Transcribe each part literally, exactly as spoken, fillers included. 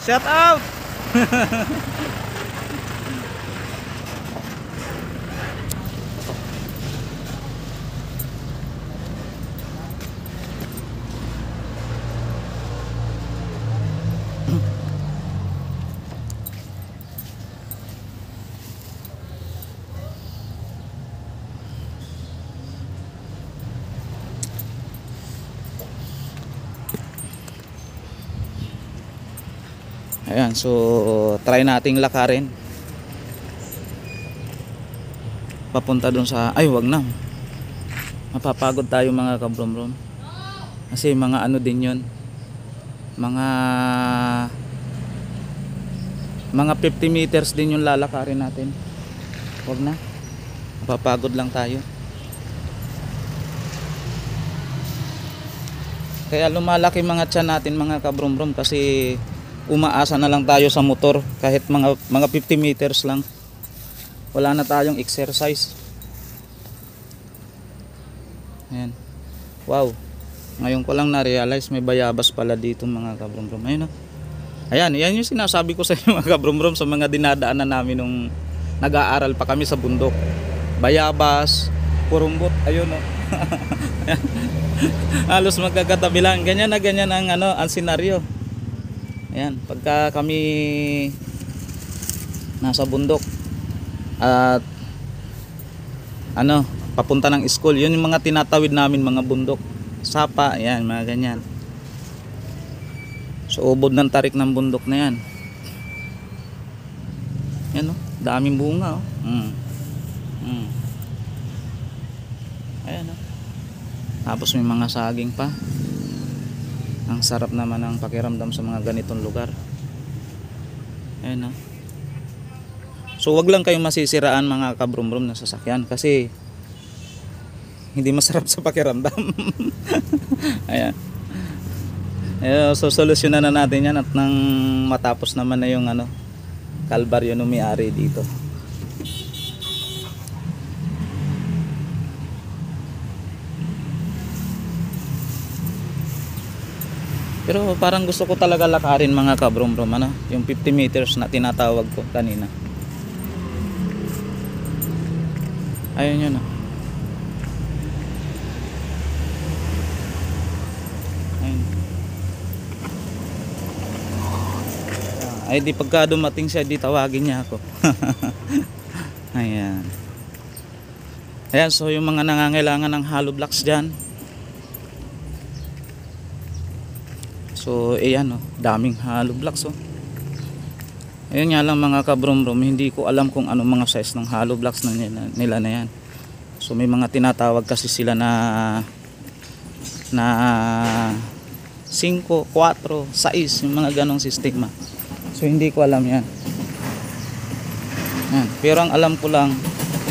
Shout out. Ayan, so try nating lakarin papunta dun sa, ay wag na, mapapagod tayo mga kabromrom, kasi mga ano din yun, mga mga fifty meters din yung lalakarin natin. Wag na, mapapagod lang tayo. Kaya lumalaki mga tiyan natin mga kabromrom, kasi umaasa na lang tayo sa motor kahit mga mga fifty meters lang. Wala na tayong exercise. Ayan. Wow. Ngayon ko lang na-realize may bayabas pala dito mga kabromrom. Ayun, oh. Ayan, yan yung sinasabi ko sa inyo mga kabromrom, sa mga dinadaanan namin nung nag-aaral pa kami sa bundok. Bayabas, purumbot, ayun, oh. Halos magkakatabi lang. Ganyan na ganyan ang ano, ang senaryo. Ayan, pagka kami nasa bundok at ano, papunta ng school, yun yung mga tinatawid namin, mga bundok, sapa, ayan, mga ganyan. So ubod ng tarik ng bundok na yan. Yan, oh, daming bunga, oh. Mm. Mm. Ayan, oh. Tapos may mga saging pa. Ang sarap naman ang pakiramdam sa mga ganitong lugar. Ayan, ha. So wag lang kayong masisiraan mga kabromrom na sasakyan, kasi hindi masarap sa pakiramdam. Ayan. Ayan, so solusyonan na natin yan at nang matapos naman na yung ano, kalbaryo ng may-ari dito. Pero parang gusto ko talaga lakarin mga kabromrom, ano, yung fifty meters na tinatawag ko kanina. Ayun yun, oh. Ayun. Ay di pagka dumating siya, di tawagin niya ako. Ayan. Ayan, so yung mga nangangailangan ng hollow blocks dyan, so ayan, oh, daming hollow blocks, oh. Ayun nga lang mga kabromrom, hindi ko alam kung ano mga size ng hollow blocks na nila, nila na yan. So may mga tinatawag kasi sila na na five, four, six, yung mga ganong sistema. So hindi ko alam yan. Yan. Pero ang alam ko lang,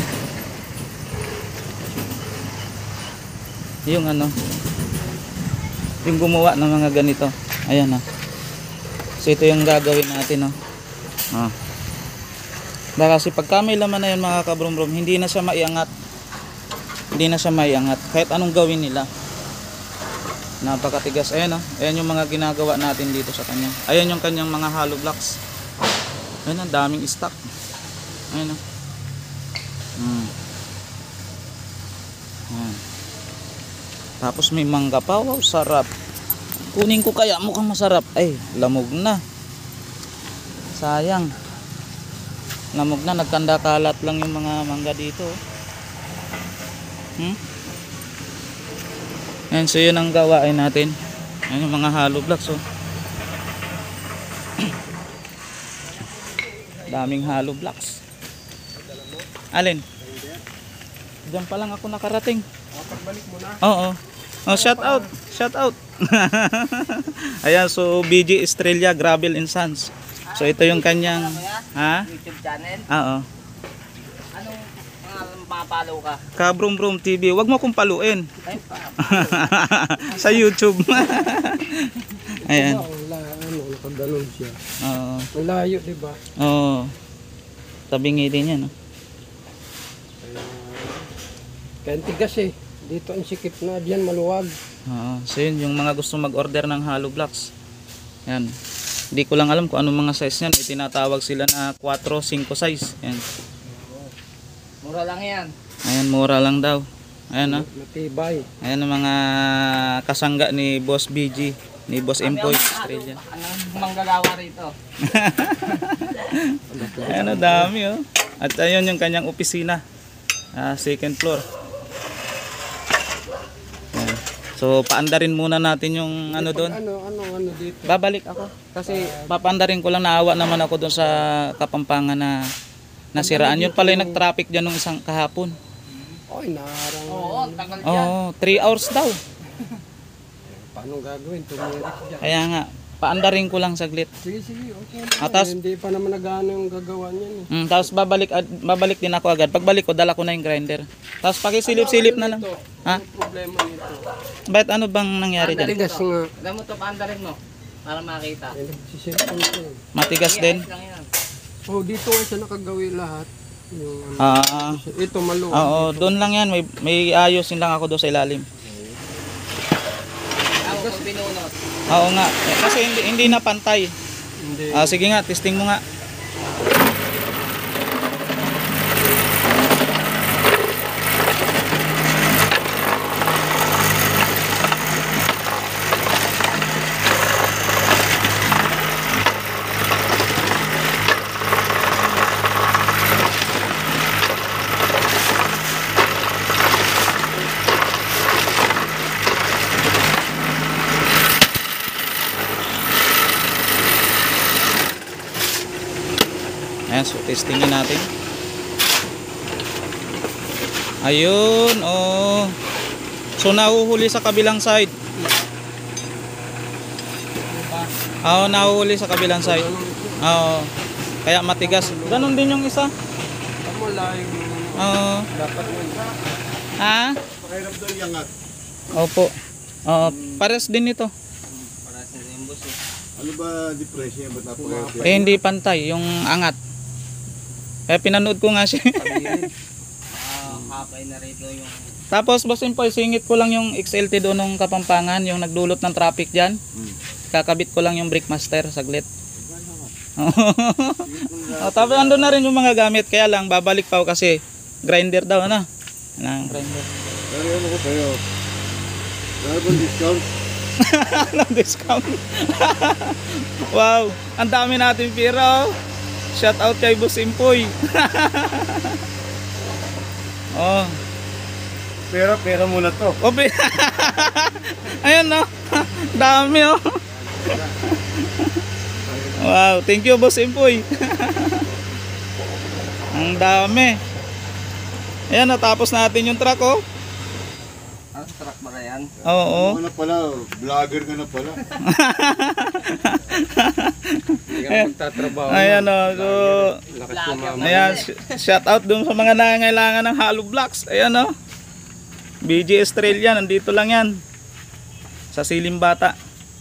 yung ano, yung gumawa ng mga ganito. Ayan, oh. So ito yung gagawin natin, oh. Ah. Dahil kasi pagka may laman na yun mga kabromrom, hindi na siya maiangat. Hindi na siya maiangat kahit anong gawin nila. Napakatigas. Ayan, oh. Ayan yung mga ginagawa natin dito sa kanya. Ayan yung kanyang mga hollow blocks. Ayan, ang daming stock. Ayan, oh. Hmm. Ayan. Tapos may mangga pa. Wow, sarap. Kunin ko kaya, mukhang masarap. Ay, lamog na. Sayang. Lamog na, nagkanda kalat lang yung mga mangga dito. Hmm? Ayan, so yun ang gawain natin. Ayan yung mga hollow blocks, oh. Daming hollow blocks. Alin? Diyan pa lang ako nakarating. Pagbalik mo na. Oo. Oh, shout out. Shout out. Ayan, so B J Estrella Gravel and Sons. So ito yung kanyang ha? YouTube channel. Oo. Anong pangalan mapapalo ka? Kabrombrom T V. Wag mo akong paluin. Ay, pa. Sa YouTube. Ayan. Wala, ano, nakaganon siya. Oo. Malayo, di ba? Oo. Tabingi din yan, no? Kaya tigas eh. Dito ang sikip na, diyan maluwag. Oo. So yun, yung mga gusto mag-order ng hollow blocks. Ayan. Hindi ko lang alam kung anong mga size niyan. May tinatawag sila na four, five size. Ayan. Mura lang yan. Ayan, mura lang daw. Ayan, oh. Matibay. Ayan ang mga kasangga ni Boss B G, ni Boss Empoy Kami ang- Australia. Anong manggagawa rito? Ayan, oh, dami, oh. At ayun yung kanyang opisina. Ah, second floor. Ayan. So, paandarin muna natin yung ano doon. Ano, ano, ano dito? Babalik ako. Kasi papandarin ko lang, naawa naman ako doon sa Kapampangan na nasiraan. Yun pala yung nag-traffic dyan nung isang kahapon. Oy, narang. Oo, ang tagal dyan. Oo, three hours daw. Paano gagawin? Tumirik dyan. Kaya nga, paandarin ko lang saglit. Sige, sige, okay. Ah, tas- Hindi pa naman nagano yung gagawa niyan eh. Mm, tapos babalik, ad- babalik din ako agad. Pagbalik ko, dala ko na yung grinder. Tapos pakisilip-silip na lang. Ito, Ha? ano problema nito? Bakit ano bang nangyari dyan? Tigas nga. Alam mo to, paandarin mo. Para makita. Eh, nagsisilipon ko eh. Matigas Sige, din. ayos lang yan. Oh, dito ay siya nakagawi lahat. Yung ano. Ah, Ito maluwag. oo, doon lang yan. May, may ayusin lang ako doon sa ilalim. Ako kung binunot. Oo nga. Eh, kasi hindi, hindi na pantay. Hindi. Ah, sige nga, testing mo nga. Ayan, so testingin natin. Ayun, oh. So nahuhuli sa kabilang side. Oo, nahuhuli sa kabilang side. Oo. Kaya matigas. Ganon din yung isa. Tama layo. Oo. Dapat yun. Ha? Pakairam daw yung angat. Opo. Oo, pares din ito. Para sa imbus eh. Ano ba depression niya? Ba't napakairam? Eh hindi pantay yung angat. Eh pinanood ko nga siya. Ah, hapay na rito yung... Tapos boss Empoy, singit ko lang yung X L T doon ng Kapampangan, yung nagdulot ng traffic diyan. Hmm. Kakabit ko lang yung brake master saglit. Oh, tapos andun na rin yung mga gamit, kaya lang babalik pa ako kasi grinder daw ano. Lang grinder. Pero ano ko kayo? Meron bang discount? Anong discount? Wow, ang dami natin pira. Oh. Shout out kay Boss Empoy. Oh. Pera, pera muna to. Ope. Ayun no. Dami oh. Wow, thank you Boss Empoy. Ang dami. Ayan, natapos natin yung truck oh. Ano, truck ba yan? Oo. Ano na pala, vlogger ka na pala. Hindi ka magtatrabaho. Ayan oh. So, Lakas yung mama. ayan, sh- shout out dun sa mga nangangailangan ng hollow blocks. Ayan oh. B G Australia, nandito lang yan. Sa Silim Bata.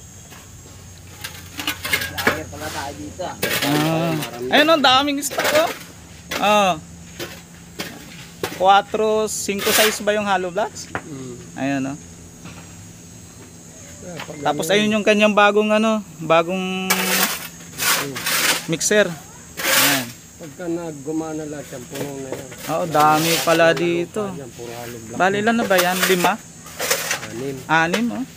Lager pala tayo dito ah. Ah. Ayun oh, daming stock oh. Oh. four, five size ba yung hollow blocks? Hmm. Ayan oh. Ah, pag Tapos ayun yung kanyang bagong ano, bagong mixer. Ayan. Pagka naggumana lahat yan, puno na yan. Oo, dami pala dito. Yan, puro halo black. Bali ilan na ba yan? Lima? Anim. Anim oh.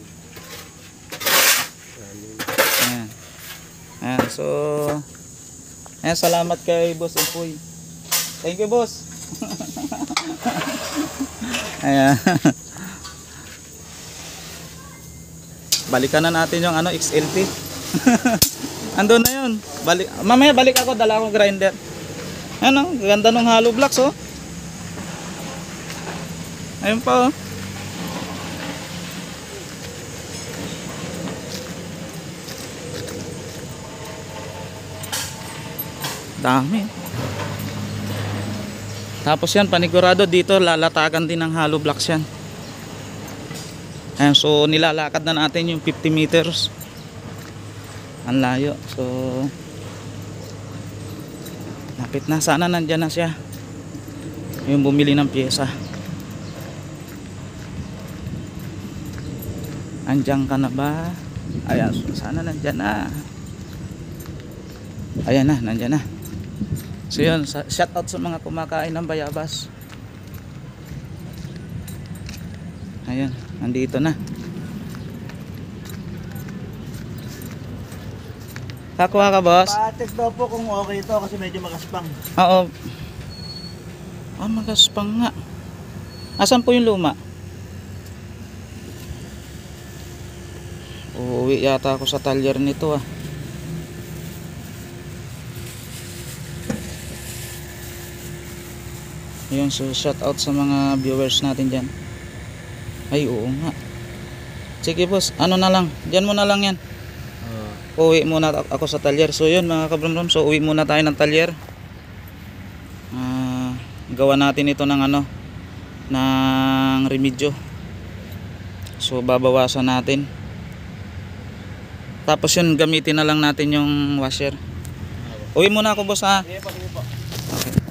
Anim. Ayan. Ayan, so ayan, salamat kay Boss Empoy. Thank you, boss. Ayan. Balikan na natin yung ano, X L T. Andun na yun. Balik, mamaya balik ako, dala akong grinder. Ano, ganda ng hollow blocks oh. Ayun pa oh. Dami. Tapos yan, panigurado dito, lalatagan din ng hollow blocks yan. Ayan, so nilalakad na natin yung fifty meters. Ang layo. So lapit na, sana nandyan na siya. Yung bumili ng pyesa. Andyan ka na ba? Ayan, so sana nandyan na. Ayan na, nandyan na. So yun, sa- shout out sa mga kumakain ng bayabas. Ayan, nandito na. Kakuha ka, boss? Pa-check daw po kung okay ito kasi medyo magaspang. Oo. Ah, magaspang nga. Asan po yung luma? Uuwi yata ako sa talyer nito ah. Yun, so shout out sa mga viewers natin dyan. Ay, oo nga. Sige boss, ano na lang, dyan mo na lang yan. Uwi muna ako sa talyer. So yun mga kabramdam, so uwi muna tayo ng talyer. Ah, gawa natin ito ng ano, ng remedyo. So babawasan natin. Tapos yun, gamitin na lang natin yung washer. Uwi muna ako boss ha. Sige po, sige po. Okay.